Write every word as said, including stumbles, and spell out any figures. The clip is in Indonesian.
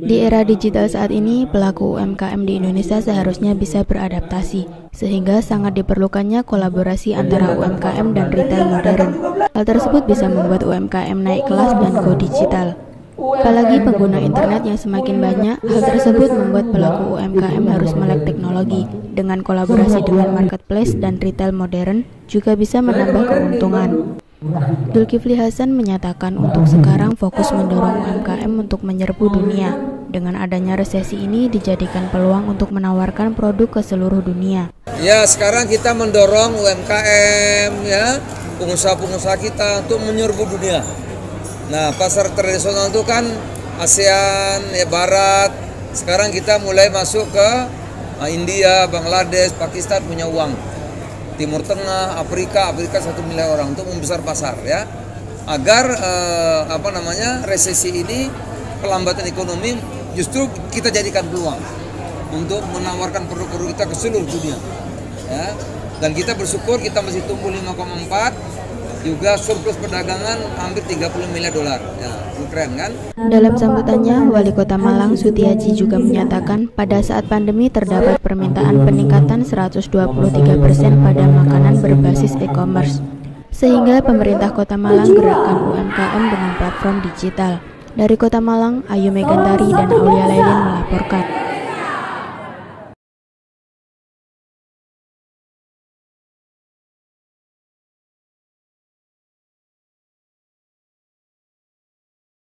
Di era digital saat ini, pelaku U M K M di Indonesia seharusnya bisa beradaptasi, sehingga sangat diperlukannya kolaborasi antara U M K M dan retail modern. Hal tersebut bisa membuat U M K M naik kelas dan go digital. Apalagi pengguna internet yang semakin banyak, hal tersebut membuat pelaku U M K M harus melek teknologi. Dengan kolaborasi dengan marketplace dan retail modern, juga bisa menambah keuntungan. Zulkifli Hasan menyatakan untuk sekarang fokus mendorong U M K M untuk menyerbu dunia. Dengan adanya resesi ini dijadikan peluang untuk menawarkan produk ke seluruh dunia. Ya, sekarang kita mendorong U M K M, ya, pengusaha-pengusaha kita untuk menyerbu dunia. Nah, pasar tradisional itu kan ASEAN, ya, Barat. Sekarang kita mulai masuk ke uh, India, Bangladesh, Pakistan punya uang. Timur Tengah, Afrika, Afrika satu miliar orang untuk membesar pasar, ya, agar eh, apa namanya resesi ini, pelambatan ekonomi justru kita jadikan peluang untuk menawarkan produk-produk kita ke seluruh dunia, ya. Dan kita bersyukur kita masih tumbuh lima koma empat, juga surplus perdagangan hampir tiga puluh miliar dolar, ya, keren kan? Dalam sambutannya, Wali Kota Malang Sutiaji juga menyatakan pada saat pandemi terdapat permintaan peningkatan seratus dua puluh tiga persen pada makanan berbasis e-commerce, sehingga pemerintah Kota Malang gerakkan U M K M dengan platform digital. Dari Kota Malang, Ayu Megantari dan Aulia Lailin melaporkan.